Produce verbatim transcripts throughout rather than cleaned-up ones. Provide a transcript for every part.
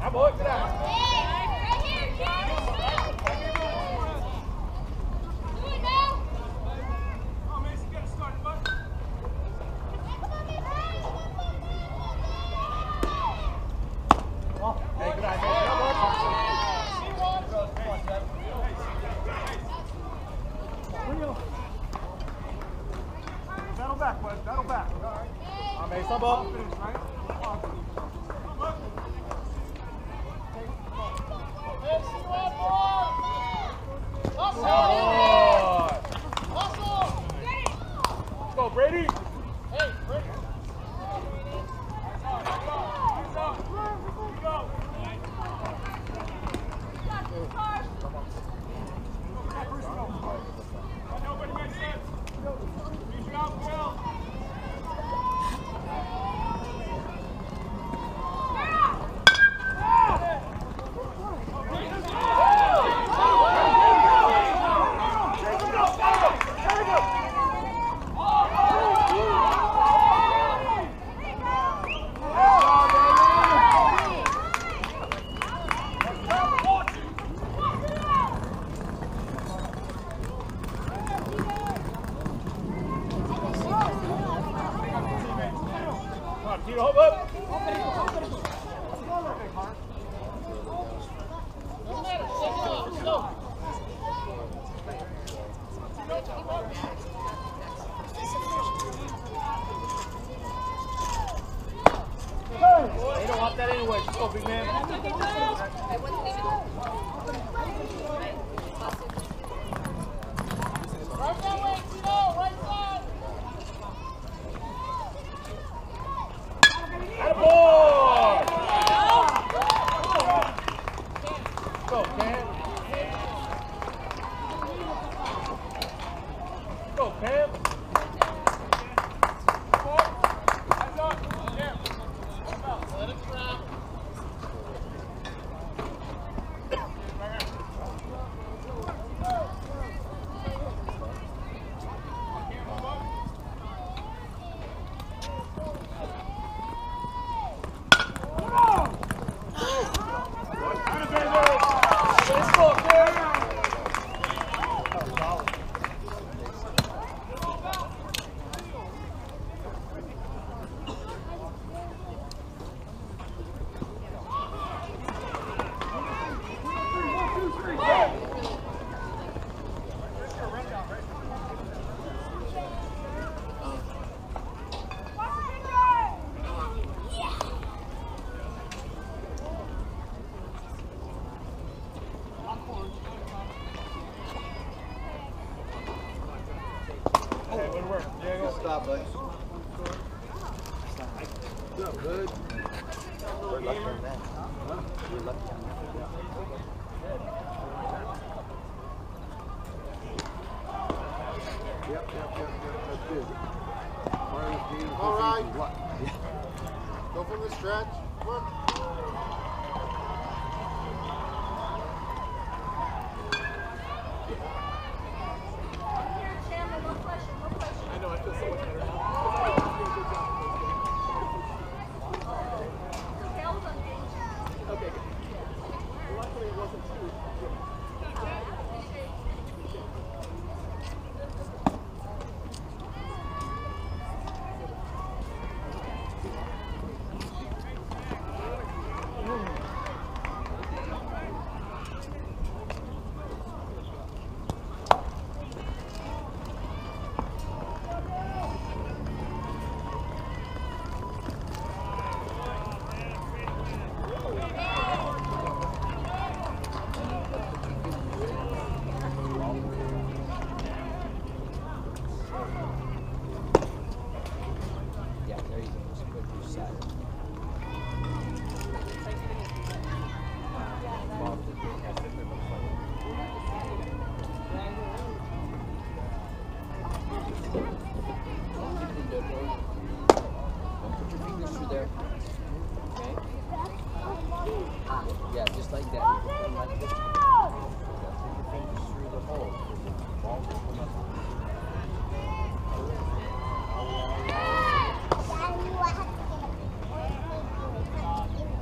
Get to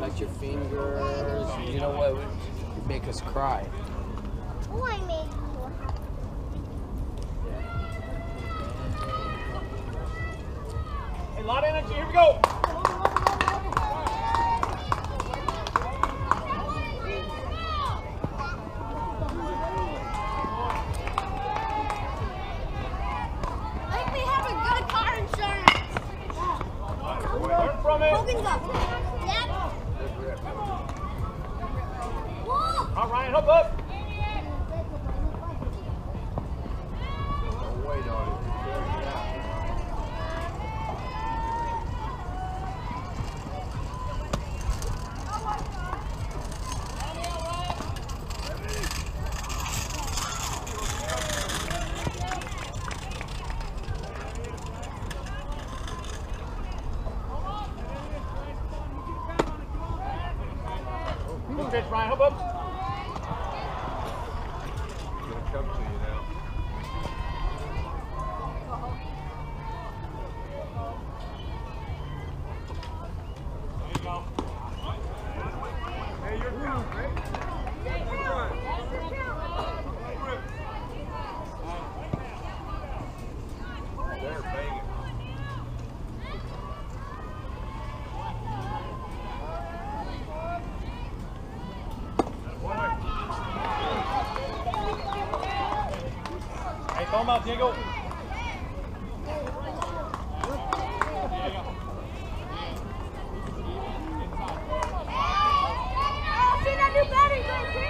touch your fingers. You know what? You make us cry. Oh, I made you. Hey, a lot of energy. Here we go. Learn from it. Hogan's up. Yep. Whoa. All right, Ryan, hop up. Don't wait on it. Pitch, Ryan, hop up. It's gonna come to you now. There you go. Hey, you're down, right? They're banging. Hey, throw him out, Diego. See that new battery going crazy.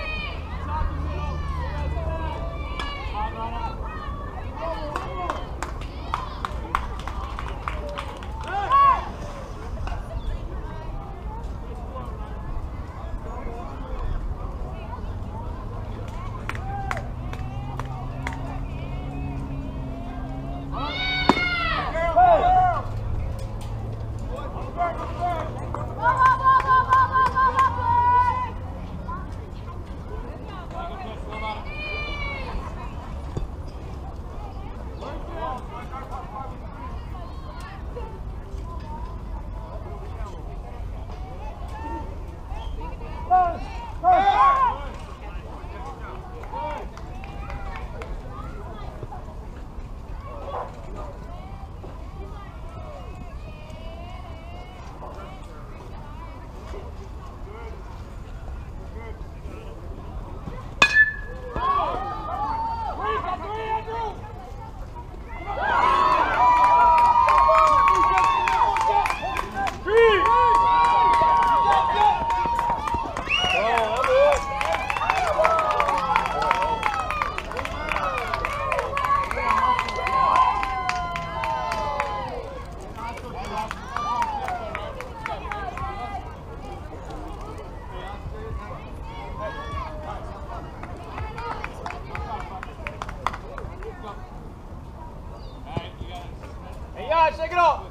Hey, yeah, shake it off.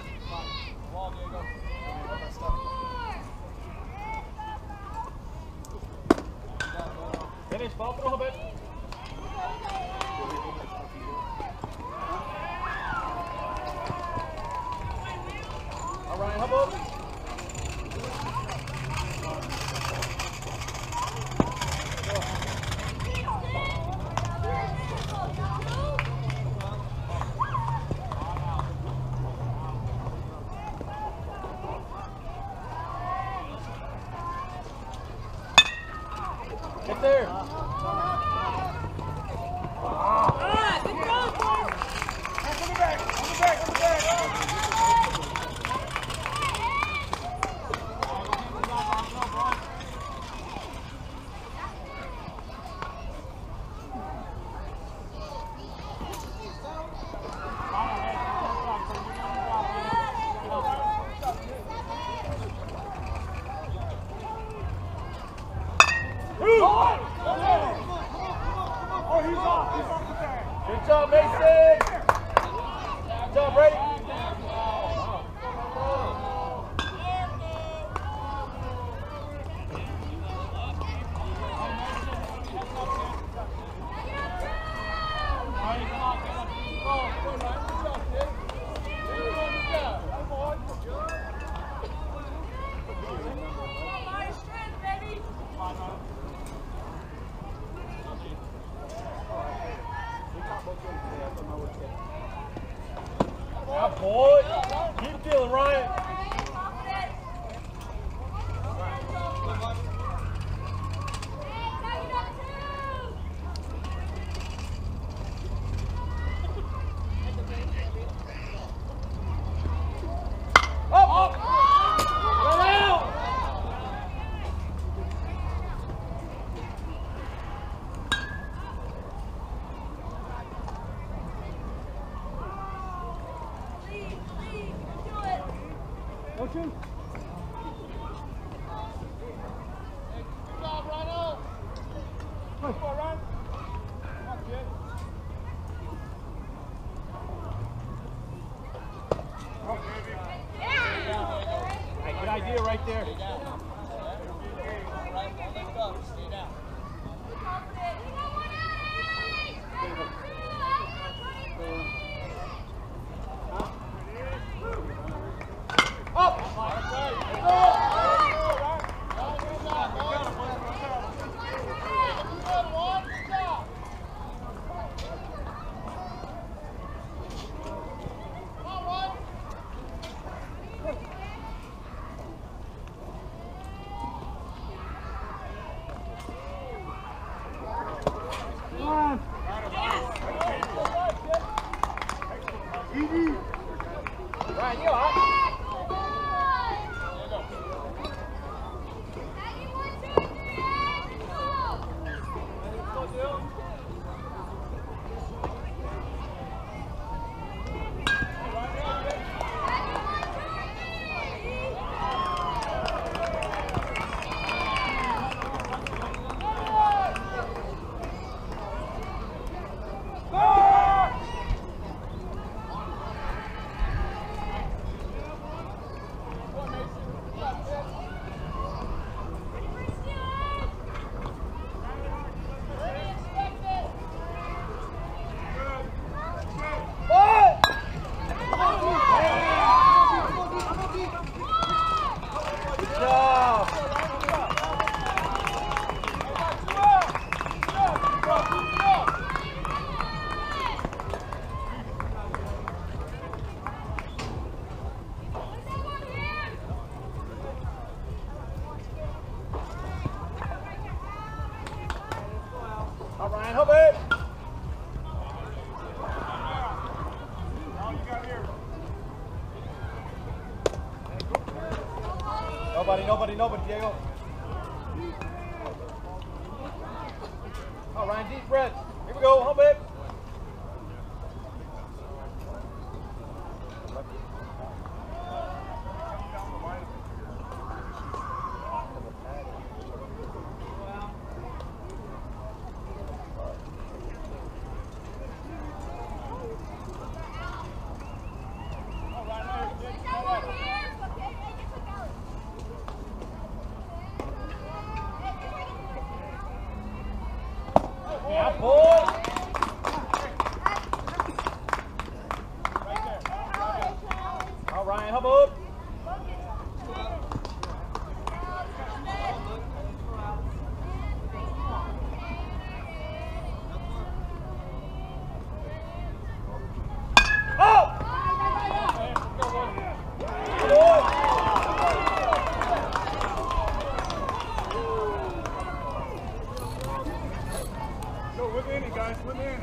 Finish, ball through a bit. All right, hop up. Get there. Ah, good throw, boys. On the back, on the back, on the back. Oh, he's off. He's off the tag. Good job, Mason. Good job, Brady. boy. Keep dealing, Ryan. Good idea right there. Ryan, you all right? All right, help it. Nobody, nobody, nobody, Diego. All right, deep breath. Here we go, help it. Yeah, boy. All right, hub up. Guys, with Annie.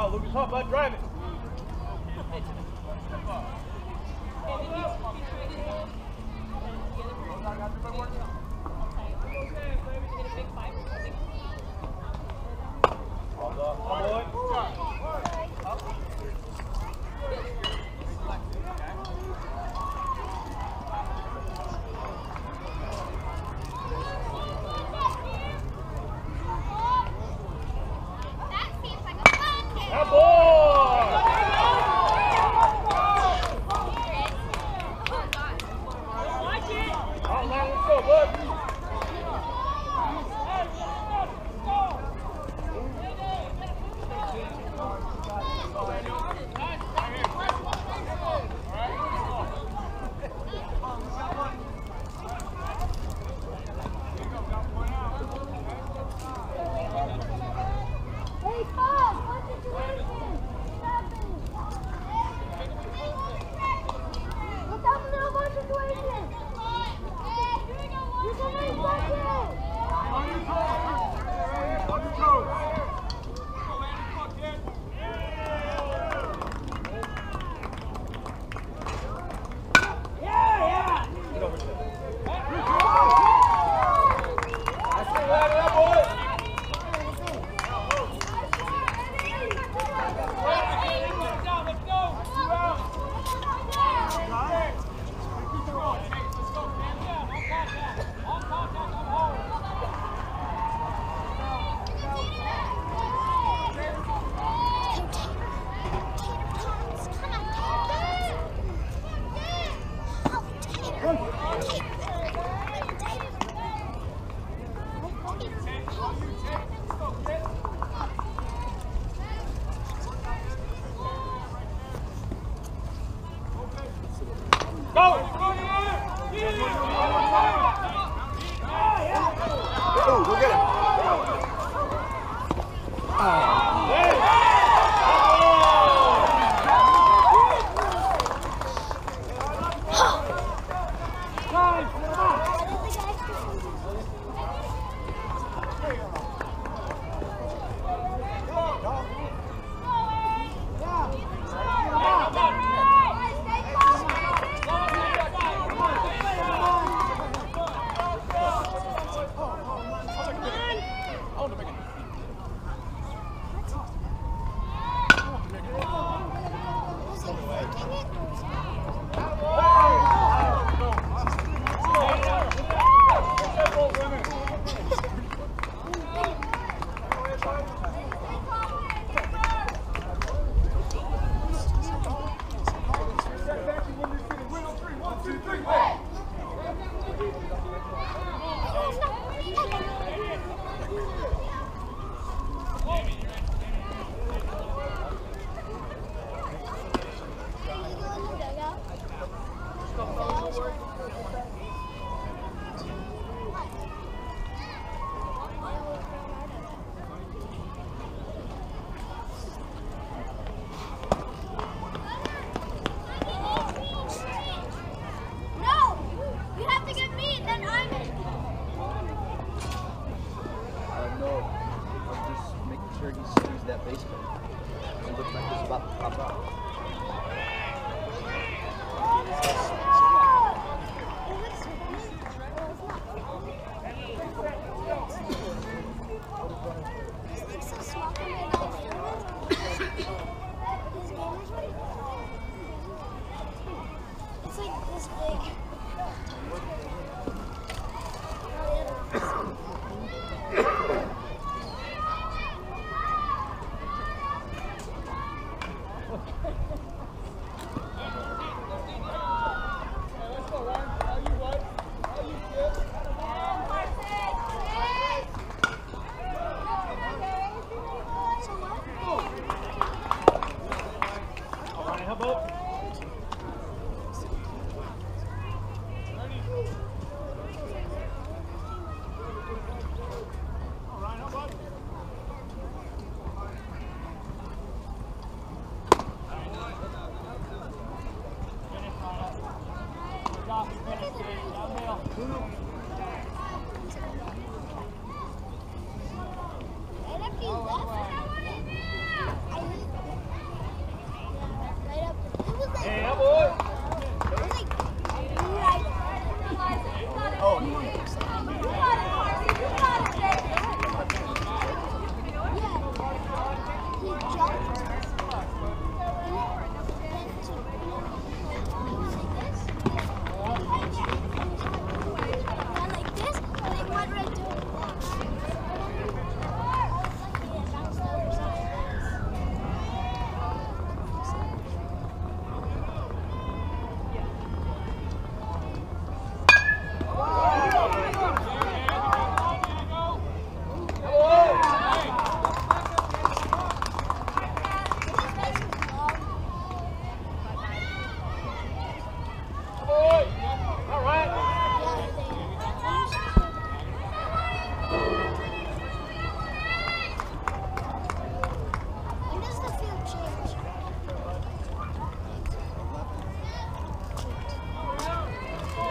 foul. Lucas Hunt, bud, drive it.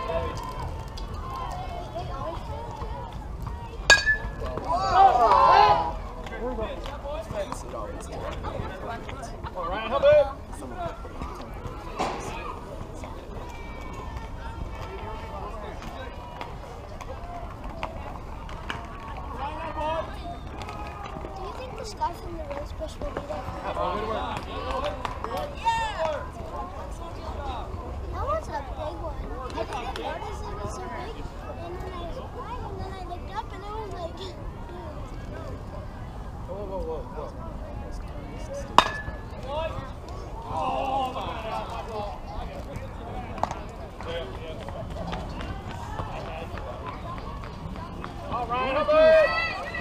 Ryan, help it. Do you think the stuff in the rose bush will be there? Good work. That was a big one. I didn't notice it was so big. And then I was flying, and then I looked up, and it was like. Whoa, whoa, whoa, whoa. All right, help it.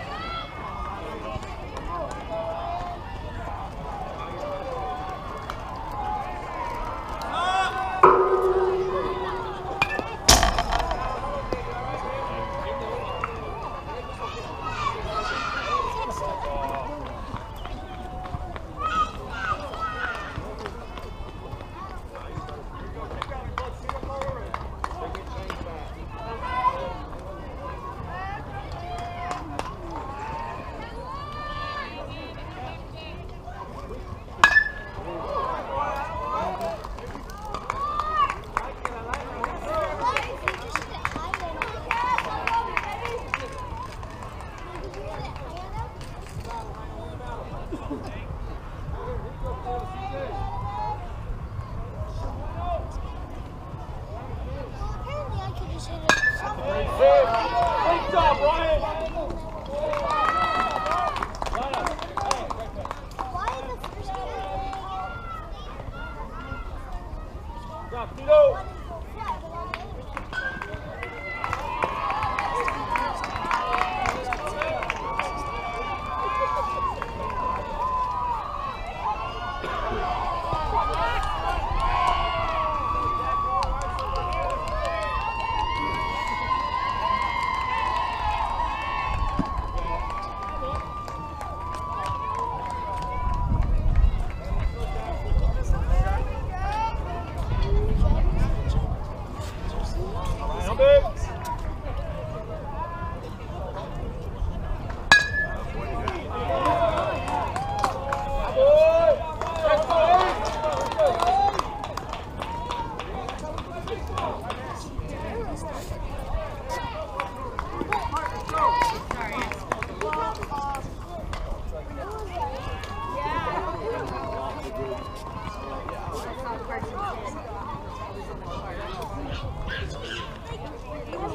Apparently, I could just hit it. Great job, Ryan. Why in the first game? Good job, Tito. What is the flag? Help it. Yeah.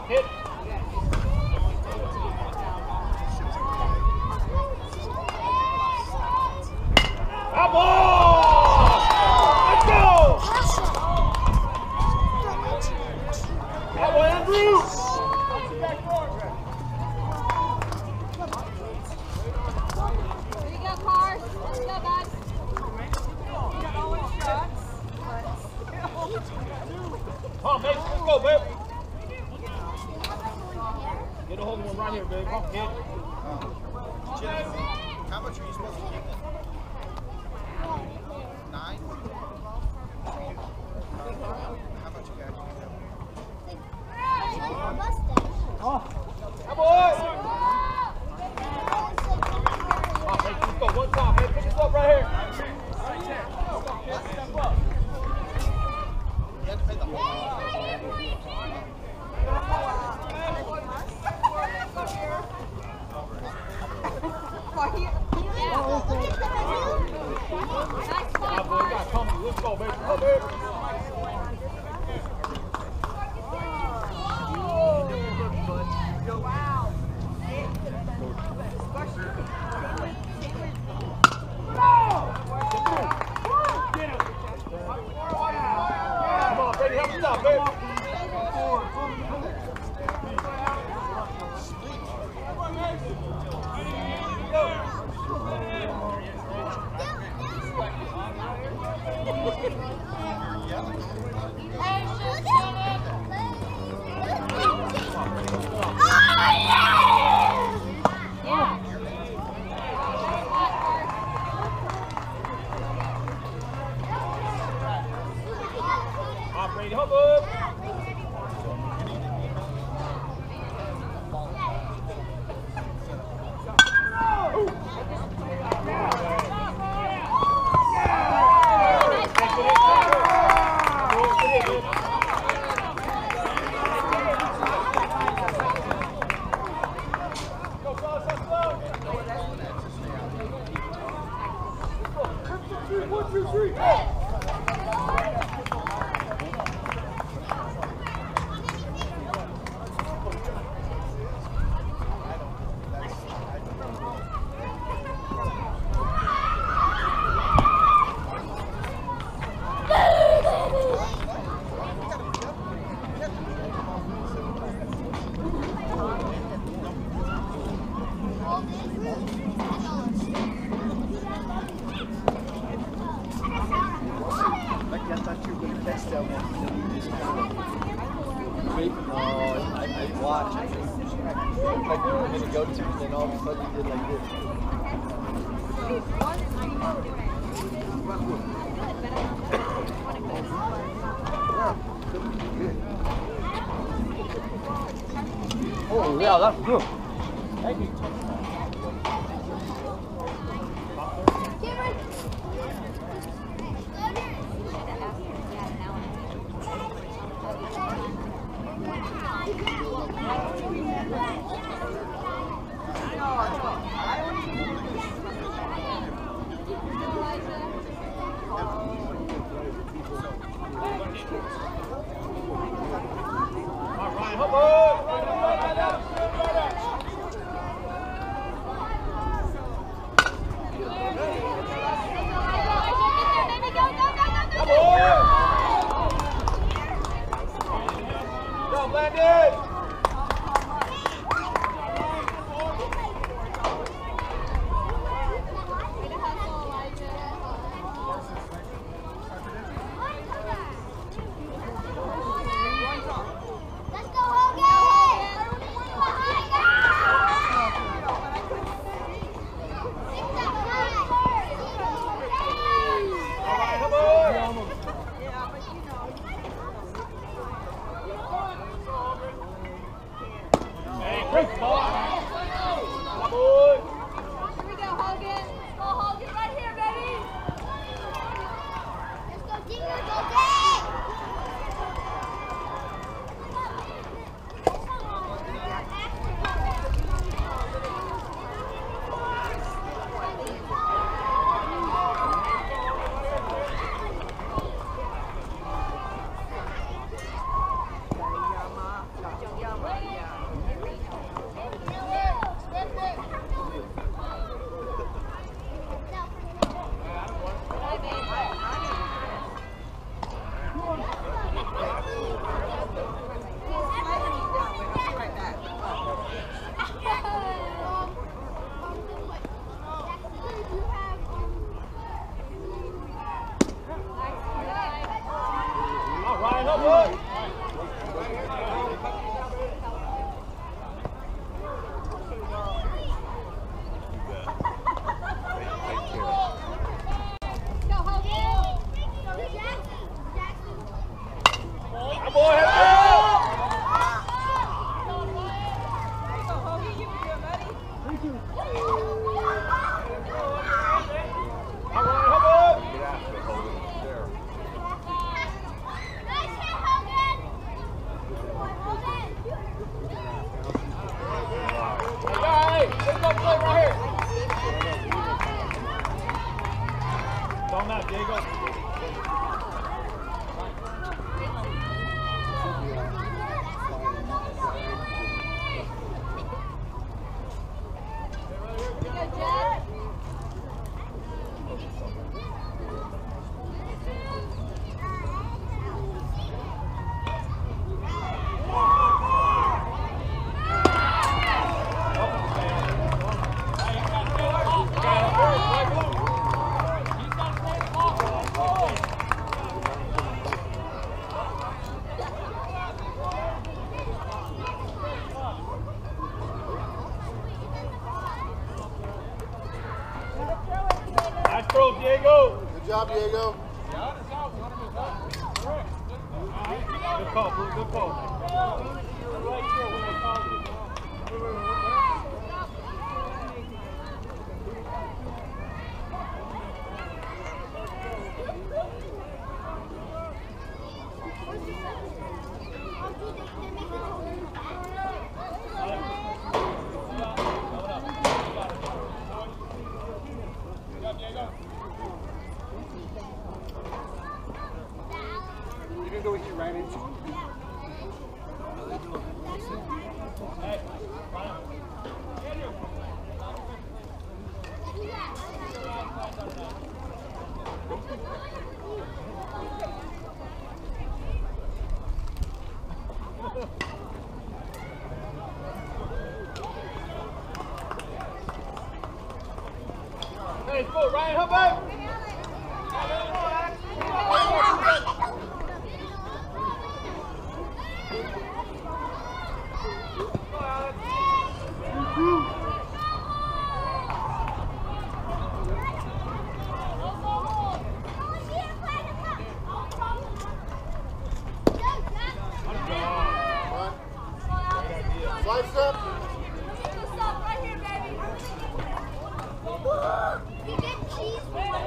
hit. Come on! Let's go! Come on, Andrew! Here you go, Cars. Let's go, guys. Come on, Mason, let's go, babe. Get a hold of one right here, babe. Come on, kid. Jim, how much are you supposed to give them? Nine? How much you got? Oh, come on! Come on, Mason, let's go. One time, babe. Pick this up right here. Step up. You have to pay the whole Ah, boy, you got company. Let's go, baby. Come here. Come on, Brady, help us out, baby. Come on, Brady, help us. One, two, three. I thought you were going to catch that one. You just kind of wait. No, I, I watched. I think like we were going to go to, and then all of a sudden you did like this. Oh, yeah, that's good. Thank you. All right, help us. Come on. Go, Landon. Great ball. Come on. Here we go, Hogan. Let's go, Hogan, right here, baby. Let's go, Dinger, go, Dad! Ready? Ryan, up, up. Diego. Good job, Diego. Good call, good call. Go with you right into. Hey, go Ryan, help out. Slice up. Right here, baby. You get cheese.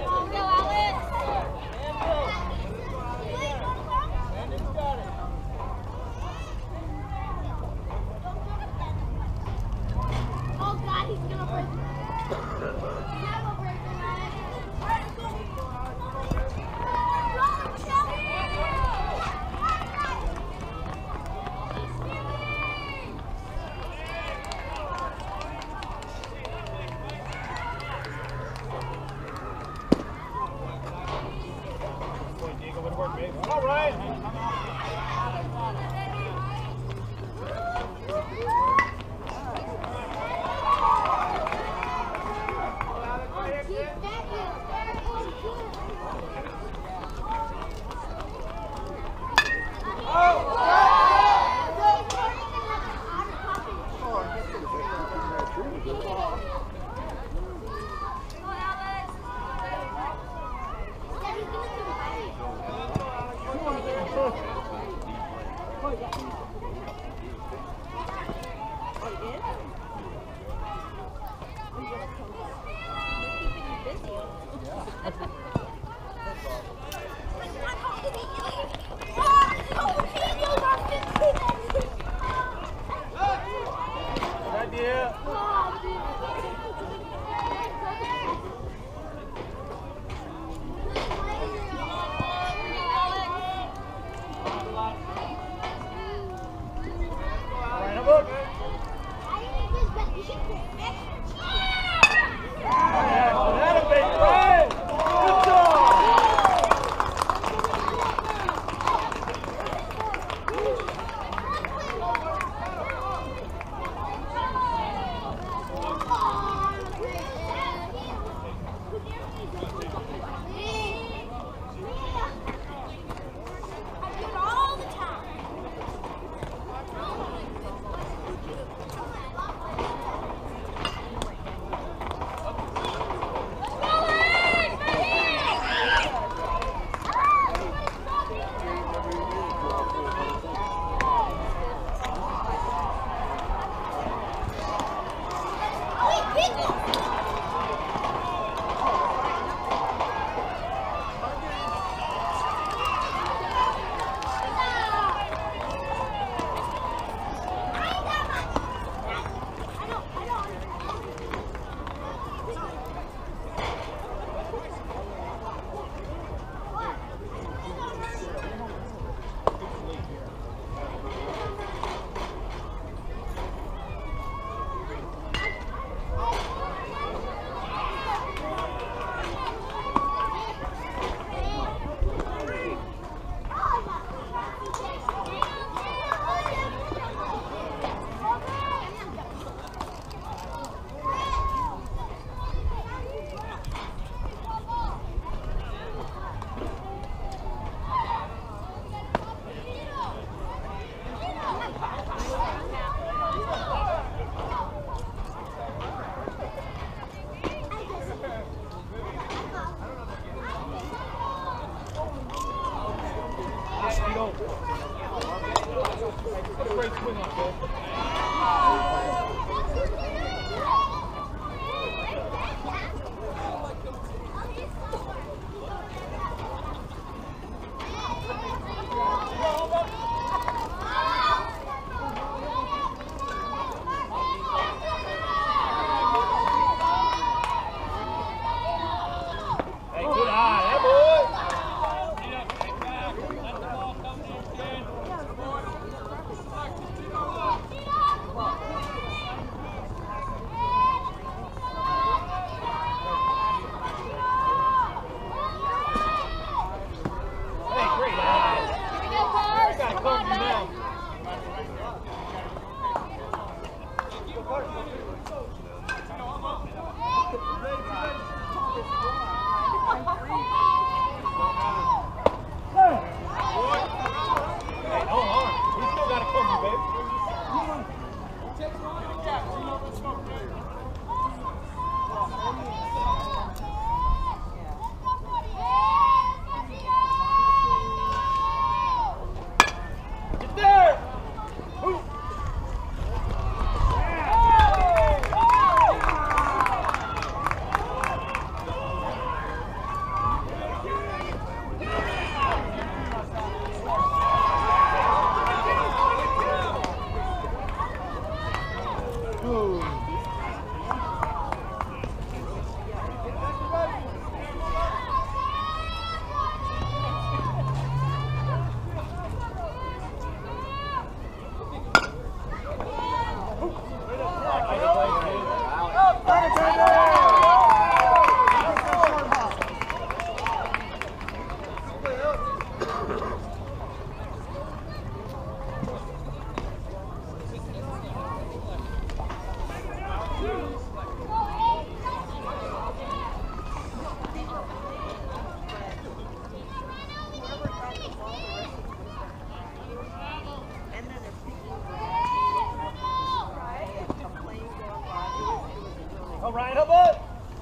Ryan, how about?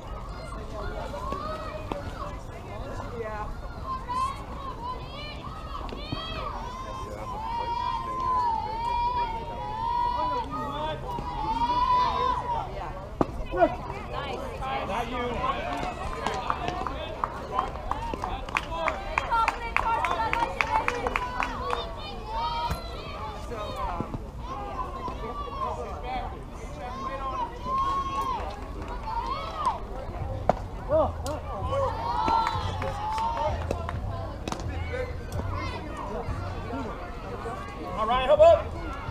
All right, how about?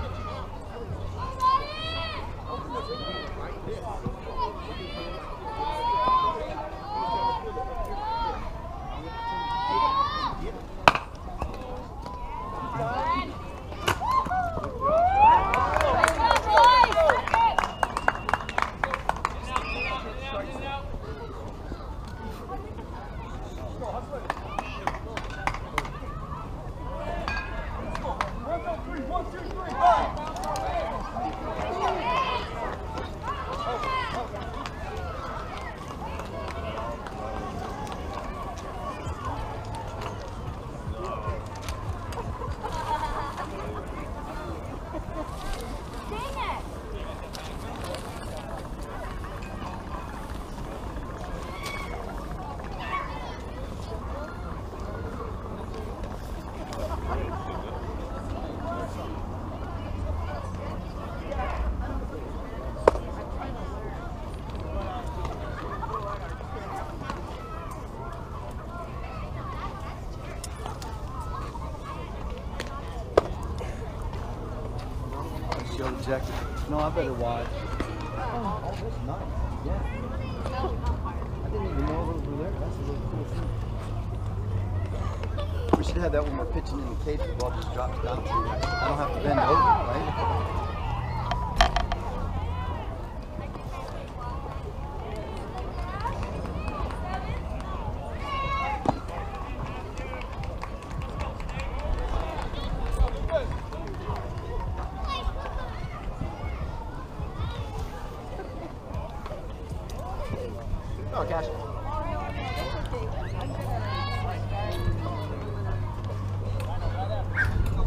Show the jacket. No, I better watch. Oh, that's nice. Yeah. I didn't even know those were there. That's a really cool thing. We should have that when we're pitching in the cage. The ball just drops down to you. I don't have to bend over, right? Oh, gosh.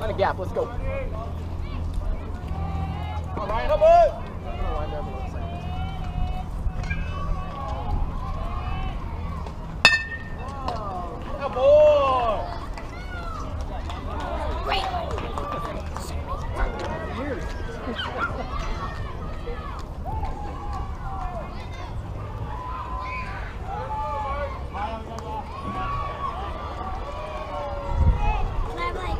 Find a gap. Let's go. All right, Hubbard. Good boy. Can I have like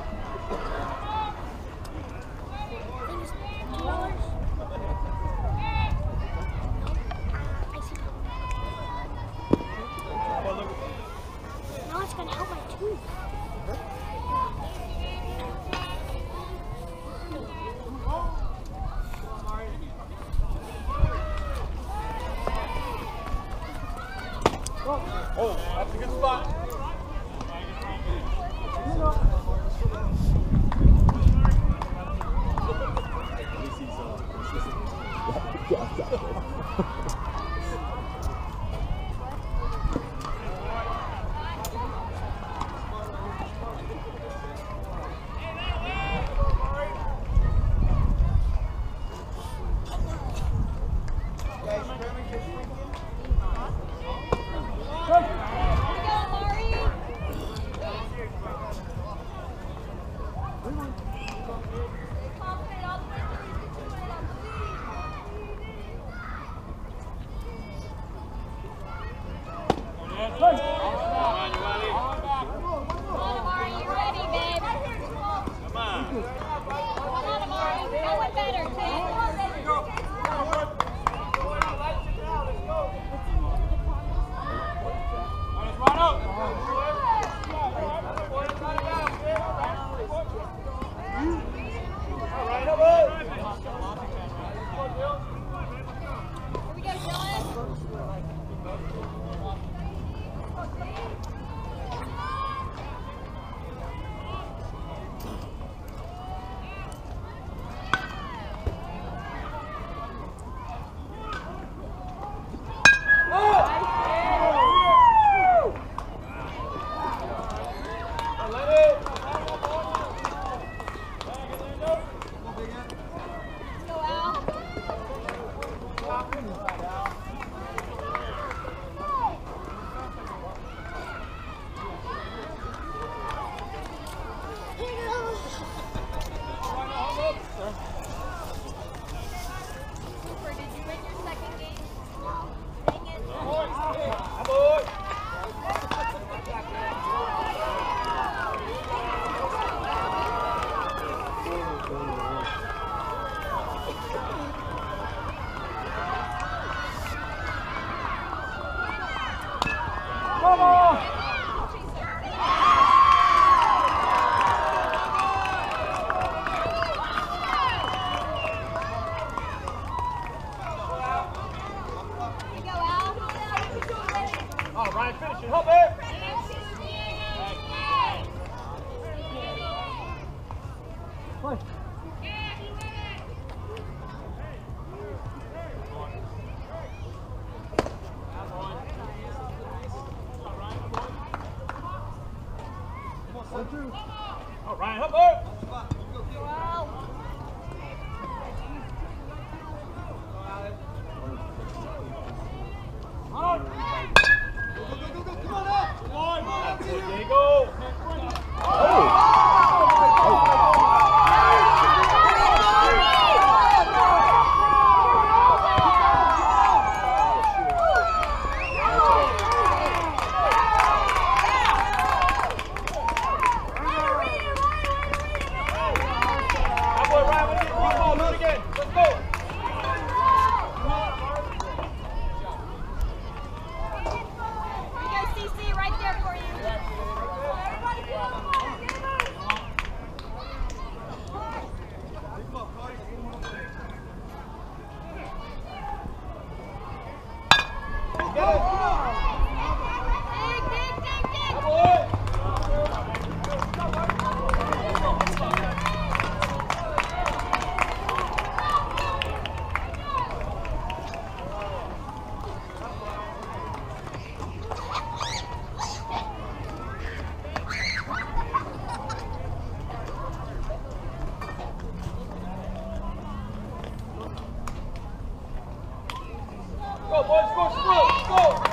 things two dollars? I see. Now it's gonna help my tooth. Oh, that's a good spot. All right, Hubbard. There you go. Go, boys, go, go, go!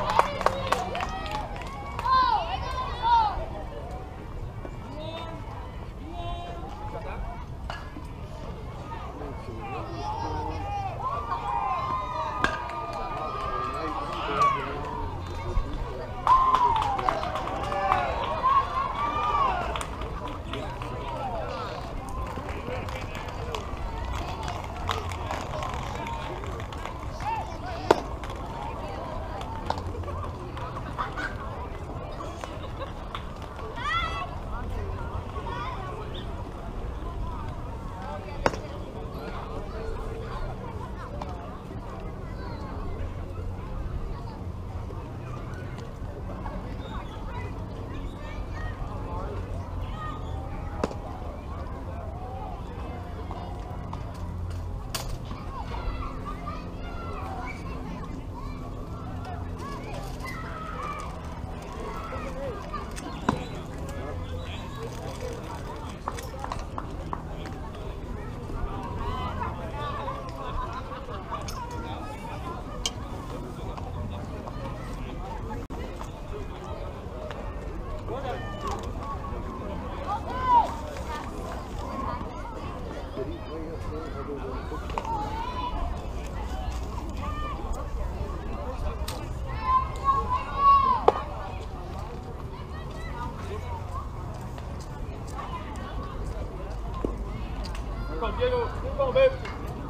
Come on, Diego. Come on, baby.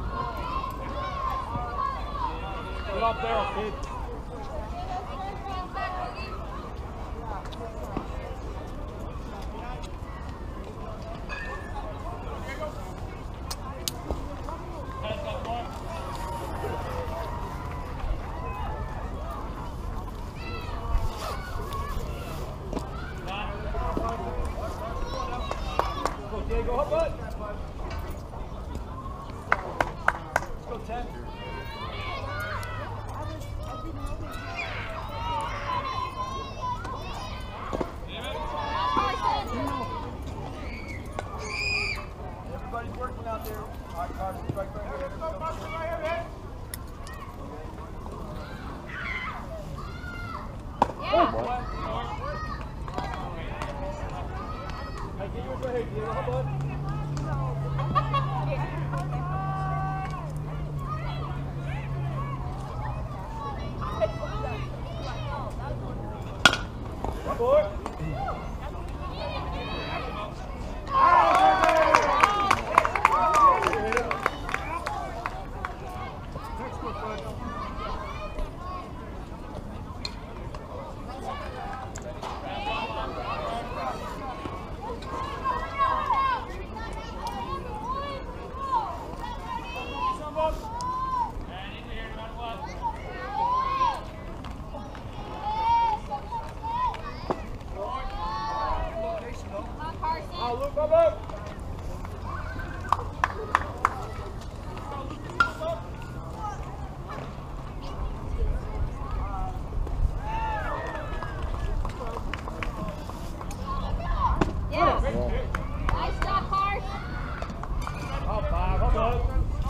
Get up there, kid. Go, Diego. Hop up. Go, ten. Everybody's working out there. All right, Carson, strike right here. Go, Carson, right here, Yeah. Hey, get yours right here, Diego. Hop up. Come boy. Oh, look, come up. Yes. Nice job, Cars. Oh, five, come up.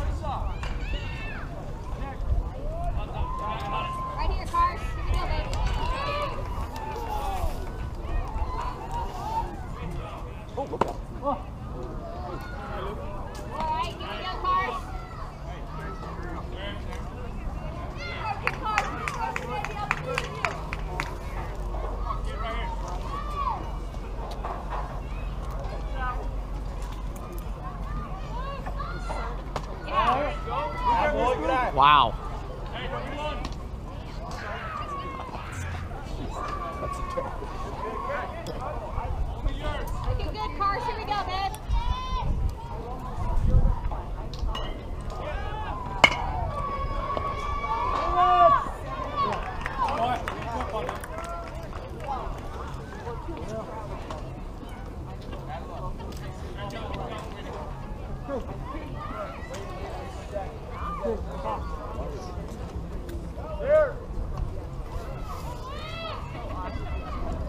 Right here, Cars. Here we go, baby. Oh, look out. Oh. All right, here we go, Cars. Yeah, boy, look at that. Wow. That's a terrible. Looking good, Cars. Here we go, babe. Here.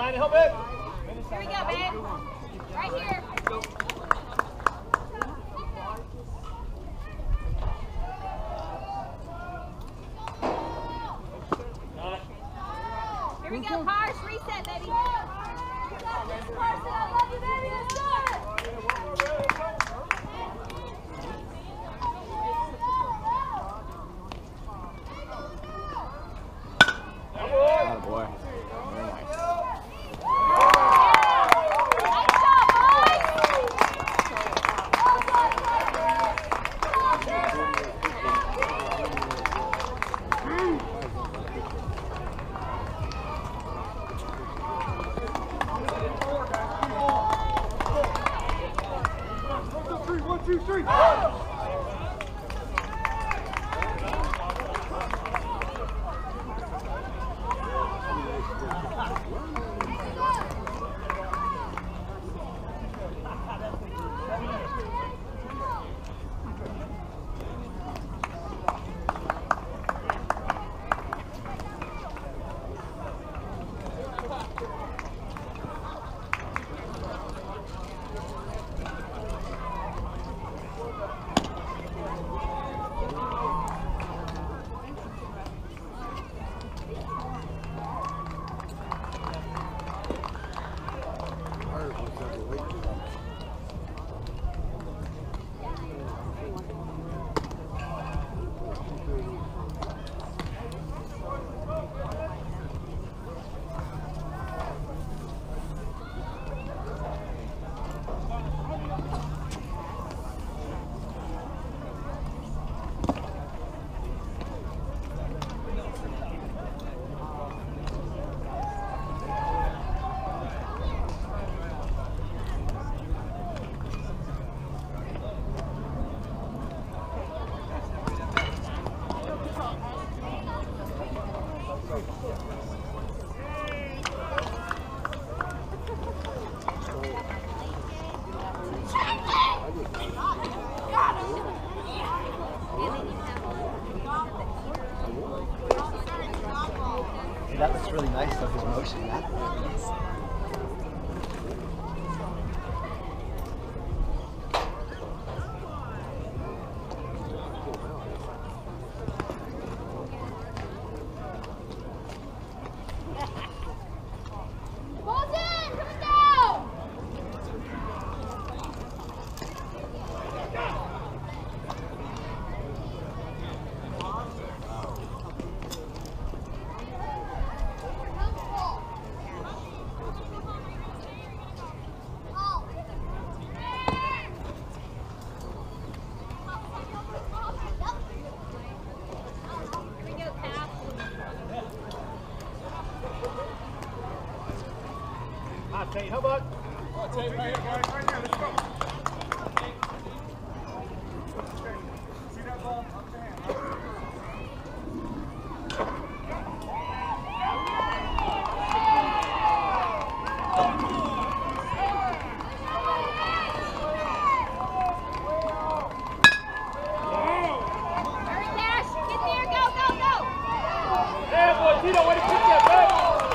Behind the helmet. Here we go, babe. Right here. Here we go, Cars. Reset, baby. You got this, Carson. I love you, baby. Let's go. Oh, boy. One, two, three. That looks really nice of his motion. That. Hot Tate, how about? Hot Tate, right here, guys. Right here, let's go. See that ball? Up to hand. Hurry, Cash. Get there. Go, go, go. Hey, boy, Tito, way to kick that back.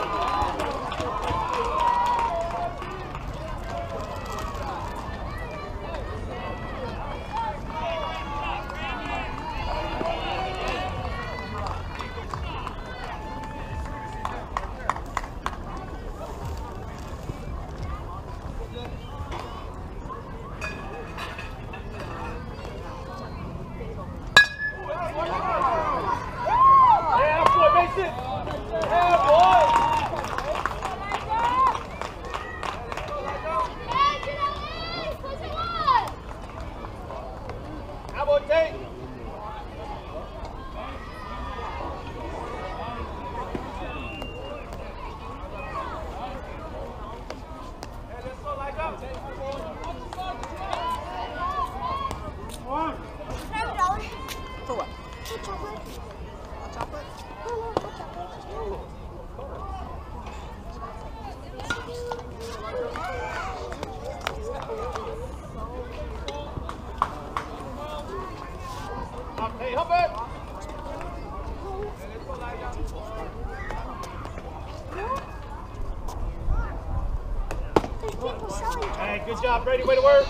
For what? Chocolate. Hot chocolate? No, no, hot chocolate. Hey, help it! Hey, good job, Brady. Way to work.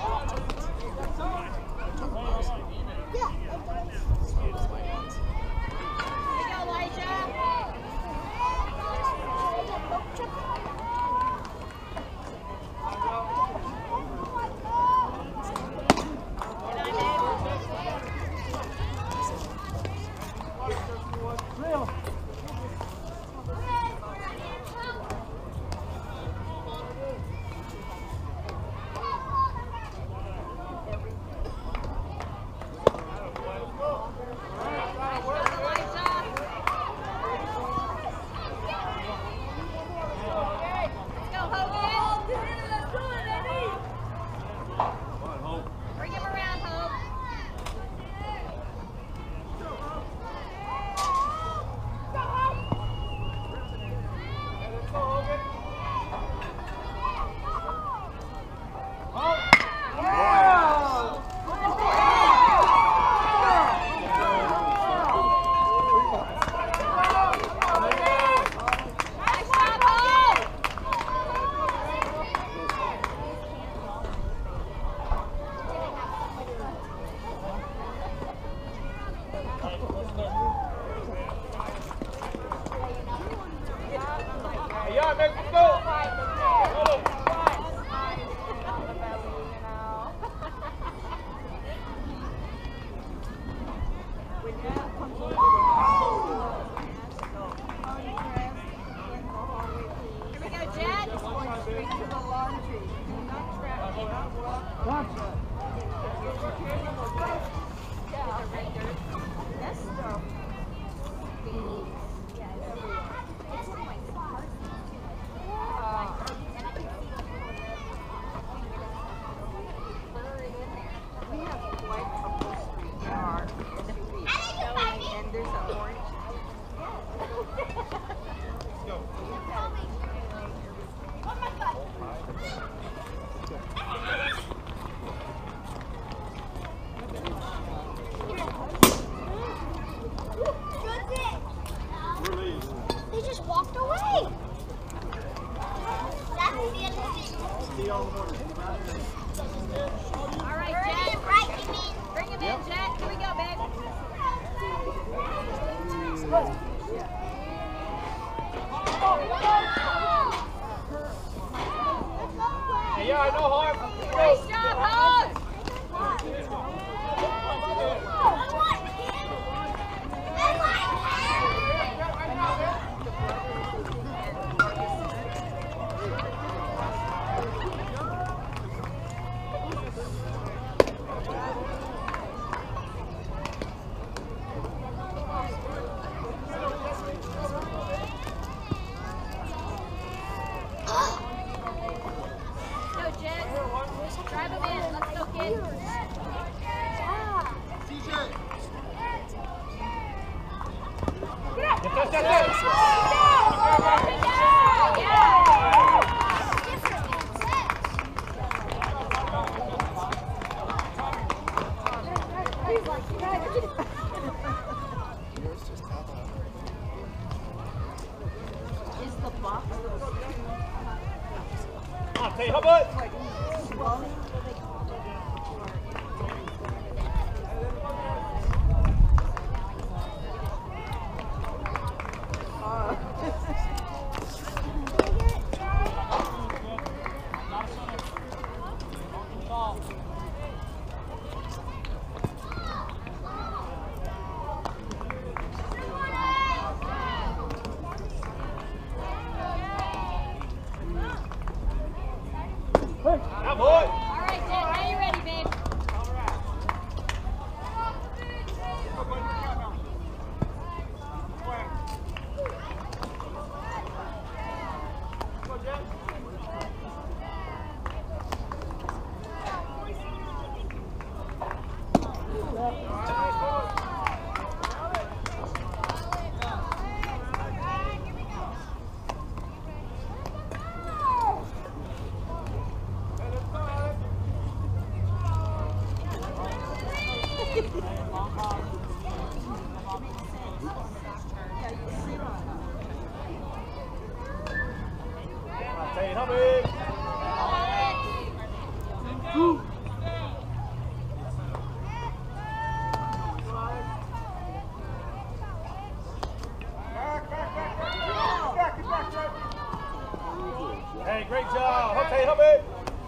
Hey, help it.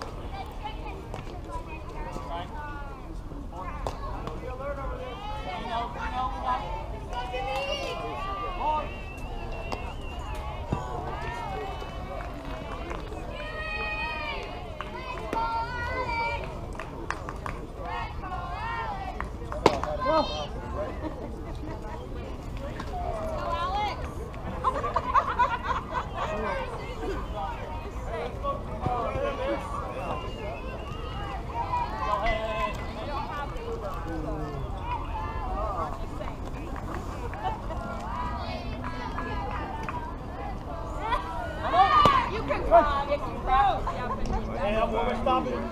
Hey, I'm going to stop it.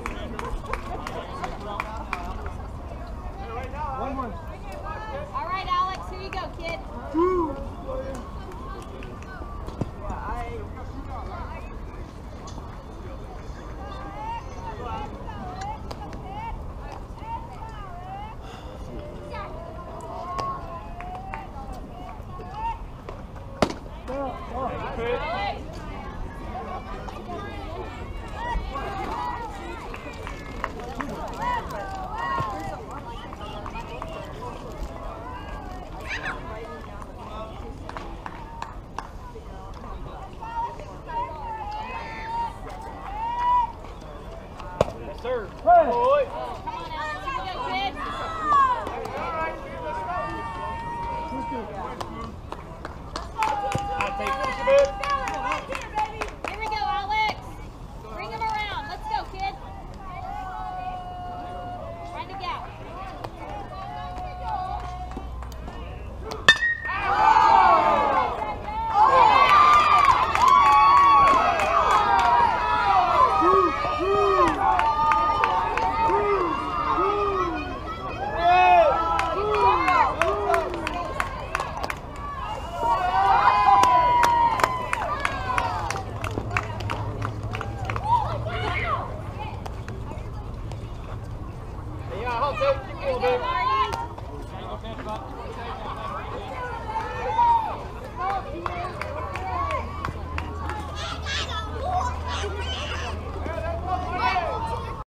One more. All right, Alex, here you go, kid. Sir. Boy. Come on, Alex, here you go, kid. I take this a bit. Here we go, Alex. Bring him around. Let's go, kid. Find a gap. Yeah, I'll take you, Here you go, baby. Marty.